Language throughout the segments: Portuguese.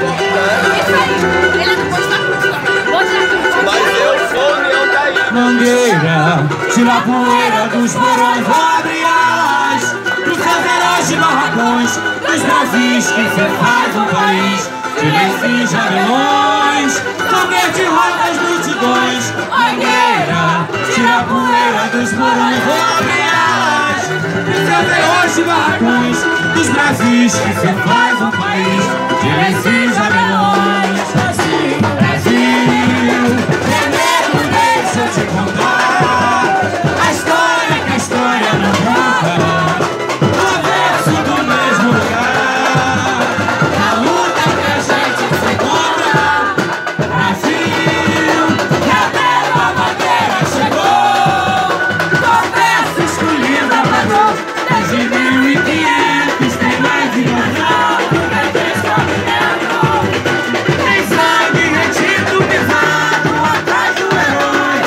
Mangueira, tira a poeira dos porões labiais, dos caveirões e barracões, dos bravis que se faz um país, de lenços e jamelões, foguete roda as multidões. Mangueira, tira a poeira dos porões labiais, dos caveirões e barracões, dos bravis que se faz um país, de lenços e jamelões. Deixa eu te contar a história que a história não conta, o verso do mesmo lugar, a luta que a gente se encontra. Brasil, que a bela bandeira chegou, com verso escolhido a padrão, desde 1500 tem mais de razão do que descobrimento. Tem sangue retido pesado atrás do herói.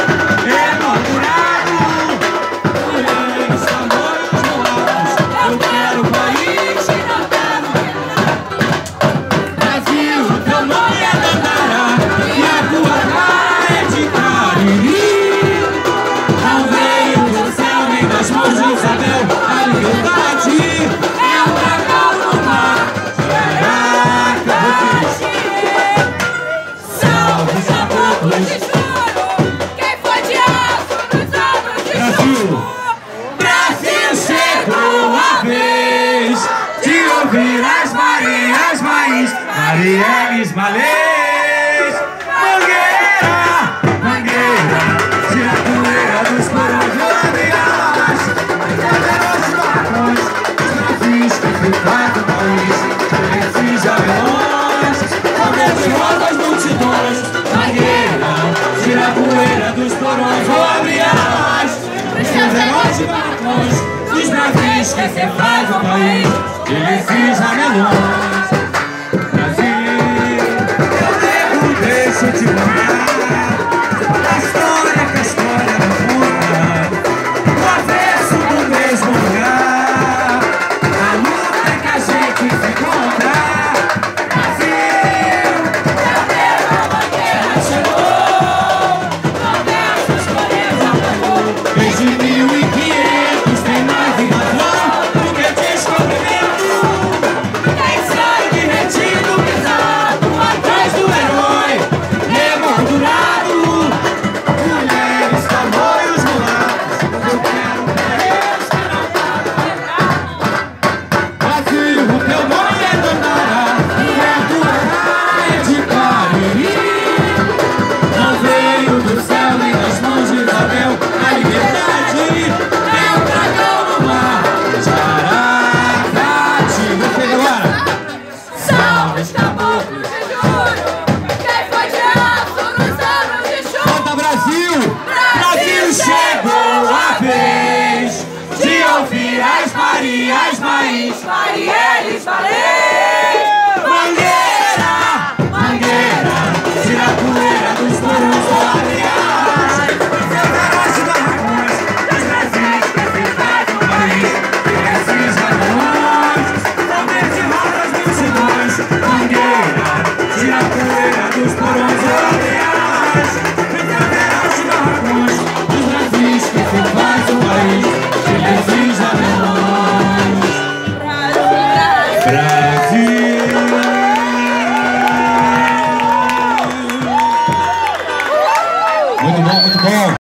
Brasil chegou a vez de ouvir as Marias Maís, Marielles Malês. Mangueira, mangueira, tira a poeira dos porões labiais, dos caveirões e barracões, dos bravis que se faz o país, esses jamelões, foguete roda as multidões. Mangueira, tira a poeira dos porões labiais, dos caveirões e barracões, dos bravis que se faz o país, esses jamelões. Brasil, eu devo, deixa eu te contar a história que a história não conta, o avesso do mesmo lugar, a luta que a gente se encontra. Brasil, a bela bandeira chegou, com verso escolhido a padrão, desde 1500 tem mais de razão do que descobrimento. Tem sangue retido pesado atrás do herói, emoldurado, mulheres, tamanhos mulatos. Eu quero mulheres que não param. Brasil, o teu nome é Dandara, e a tua raia de Cariri. Não veio do céu nem das mãos de Isabel a liberdade, é o dragão no mar. Jaracati, você agora. Salve os caboclos de julho, quem foi de aço nos anos de chuva. Canta Brasil! Brasil chegou a vez de ouvir as Marias Maís, Marielles Malês.